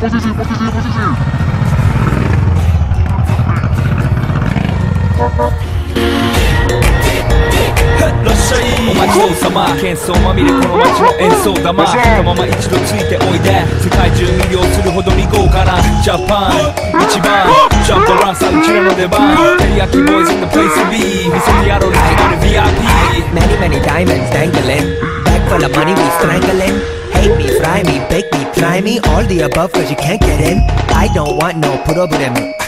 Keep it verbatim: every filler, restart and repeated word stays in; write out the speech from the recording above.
posisi, posisi, posisi. お待ちどうさま喧騒まみれこの街の演奏玉このまま一度ついておいで世界中魅了するほどに豪華なジャパン一番ジャンプランさうちらの出番テリヤキボーイズ in the place to be 見せてやろう歴史ある ブイアイピー Many many diamonds dangling Bag full of money we strangling Hate me, fry me, bake me, try me All the above cause you can't get in I don't want no problem